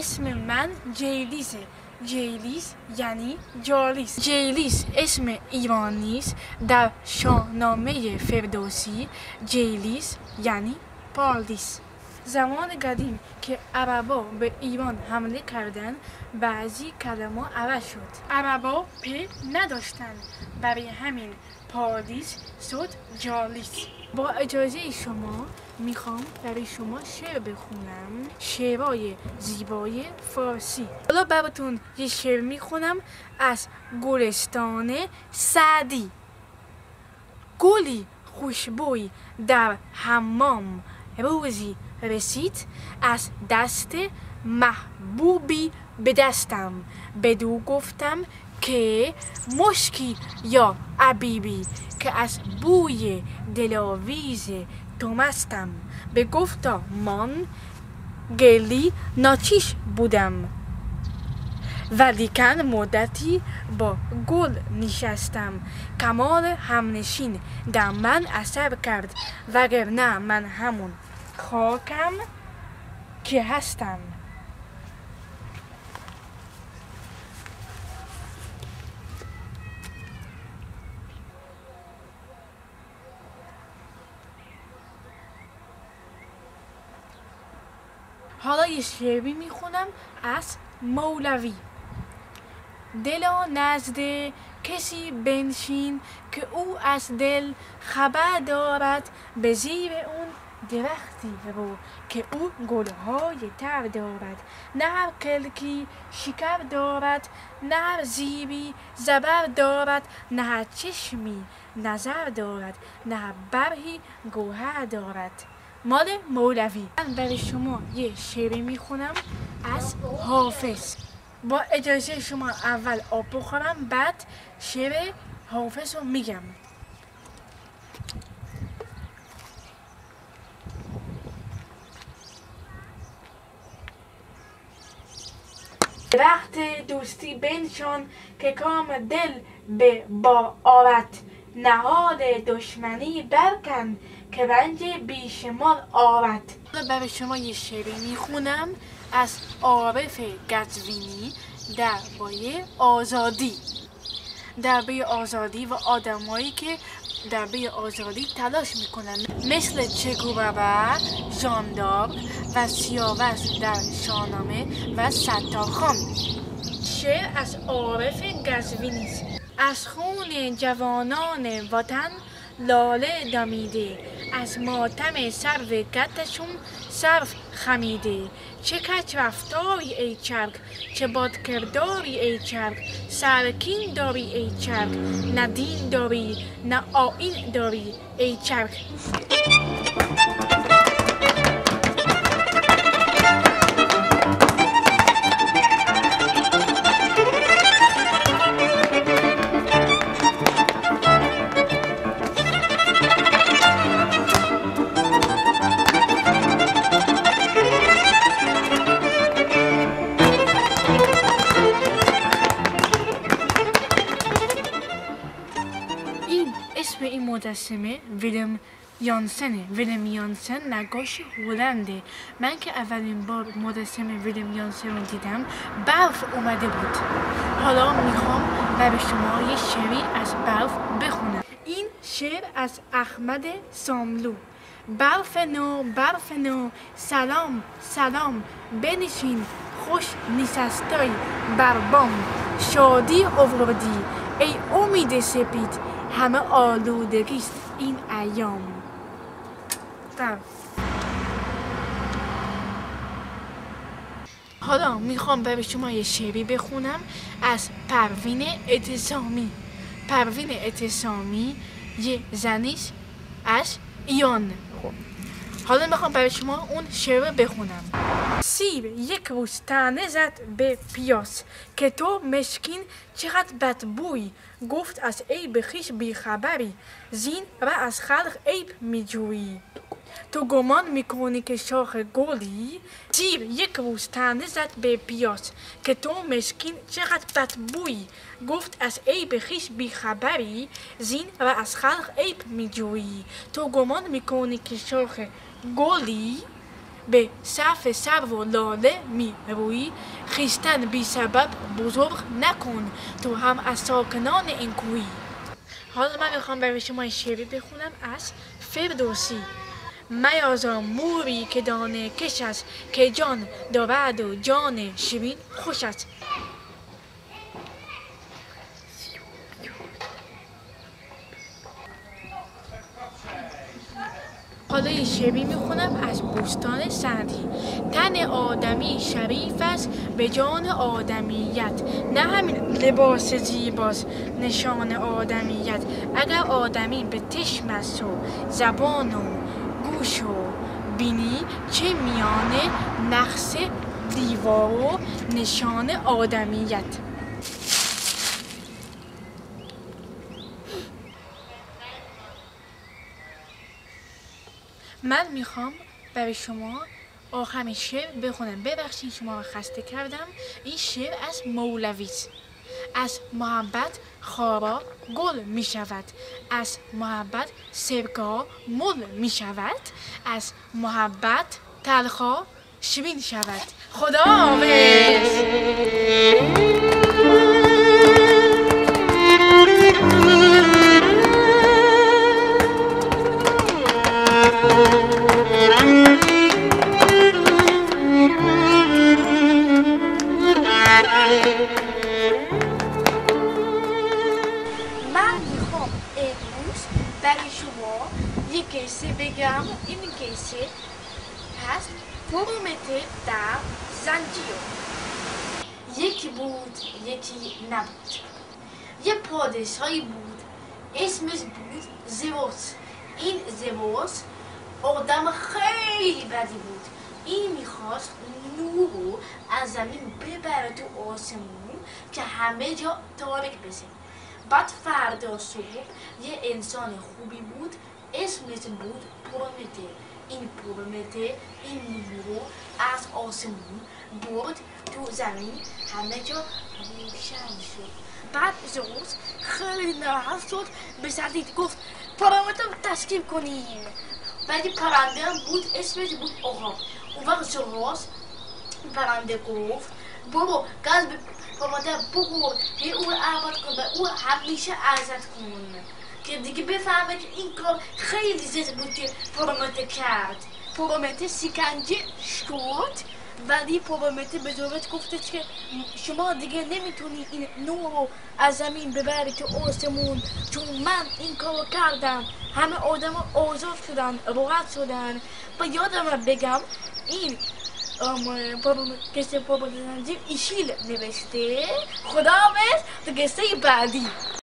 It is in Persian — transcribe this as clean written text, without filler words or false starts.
اسم من جیلیسه. جیلیس یعنی جالیس. جیلیس اسم ایرانی است. در شاهنامه فردوسی جیلیس یعنی پاردیس. زمان قدیم که عربا به ایران حمله کردند بعضی کلمات عوض شد. عربا پ نداشتند، برای همین پاردیس شد جالیس. با اجازه شما میخوام برای شما شعر بخونم، شعرهای زیبای فارسی. حالا براتون یه شعر میخونم از گلستان سعدی. گلی خوشبوی در حمام روزی رسید، از دست محبوبی به دستم. بدو گفتم که مشکی یا عبیبی، که از بوی دلاویز تو مستم. به گفتا من گلی ناچیش بودم، ولیکن مدتی با گل نشستم. کمال همنشین در من اثر کرد، وگرنه من همون خاکم که هستم. حالا یه شعری میخونم از مولوی. دلا نزد کسی بنشین که او از دل خبر دارد، به زیر اون درختی رو که او گلهای تر دارد. نه هر کلکی شکر دارد، نه هر زیبی زبر دارد، نه هر چشمی نظر دارد، نه هر برهی گوهر دارد. مال مولوی. من برای شما یه شعری میخونم از حافظ. با اجازه شما اول آب بخورم، بعد شعر حافظ رو میگم. درخت دوستی بنشان که کام دل به با آرد، نهاد دشمنی برکن که رنج بیشمار آرد. برای شما یه شعری میخونم از عارف قزوینی درباره آزادی. درباره آزادی و آدمایی که درباره آزادی تلاش میکنن، مثل چه گوبره، ژان دارک و سیاوش در شاهنامه و ستارخان. شعر از عارف قزوینی است. از خون جوانان وطن لاله دمیده، از ماتم سرو قدشون صرف خمیده. چه کج رفتاری ای چرخ، چه بد کرداری ای چرخ، سرکین داری ای چرخ، نه دین داری نه آیین داری ای چرخ. این مجسمه ویلم یانسن نقاش هلنده. من که اولین بار مجسمه ویلم یانسن رو دیدم برف اومده بود. حالا میخوام برای شما یه شعری از برف بخونم. این شعر از احمد ساملو. برف نو سلام سلام، بنشین خوش نشستی بر بام. شادی آوردی ای امید سپید، همه آلودگیست این ایام. حالا میخوام برای شما یه شعری بخونم از پروین اعتصامی. پروین اعتصامی یه زنیست از ایران. حالا میخوام برای شما اون شعر بخونم. سیر یک روز طعنه زد به پیاس، که تو مسکین چقدر بدبوی. گفت از عیب خویش بیخبری، زین و از خلق عیب میجویی. تو گمان میکنی که شاخ گلی. سیر یک روز طعنه زد به پیاس، که تو مسکین چقدر بدبوی. گفت از عیب خویش بیخبری، زین و از خلق عیب میجویی. تو گمان میکنی که شاخ گلی. به صف سرو و لاله می روی، خویشتن بی سبب بزرگ نکن، تو هم از ساکنان این کوی. حالا من میخوام برای شما شعری بخونم از فردوسی. میازار موری که دانه کش است، که جان دارد و جان شیرین خوش است. حالا یه شعری میخونم از بوستان سعدی. تن آدمی شریف است به جان آدمیت، نه همین لباس زیباست نشان آدمیت. اگر آدمی به چشم است و زبان و گوش و بینی، چه میان نقص دیوار و نشان آدمیت. من میخوام برای شما آخرین شعر بخونم. ببخشید شما رو خسته کردم. این شعر از مولوی است. از محبت خارا گل می شود، از محبت سرکا مل می شود، از محبت تلخا شیرین شود. خداحافظ. من میخوام امروز برای شما یک قصه بگم. این قصه هست پرومته در زنجیر. یکی بود یکی نبود. یه پادشاهی بود اسمش بود زئوس. این زئوس آدم خیلی بدی بود. این میخواست نور رو از زمین ببره تو آسمون که همه جا تاریک بشه. بعد فردا صبح یه انسان خوبی بود اسمش بود پرومته. این پرومته این نور رو از آسمون برد تو زمین، همه جا روشن شد. بعد زئوس خیلی ناراحت شد، به سعدی گفت پرومته رو تسکین کنیم. بعد پرنده هم بود اسمش بود عقاب. اون وقت زئوس پرنده گفت برو قلب پرومته ببر، هی او رو عباد کن و او همیشه عزت کن، که دیگه بفهمه که این کار خیلی زشت بود که پرومته کرد. پرومته شکنجه شد، ولی پرومته به زئوس گفتش که شما دیگه نمیتونی این نور رو از زمین ببری تو آسمون، چون من این کارو کردم. همه آدم آزاد شدن، راحت شدن. و یادم بگم این قصه پرومته زنجیر ایشیل نوشته. خداحافظ تا قصه بعدی.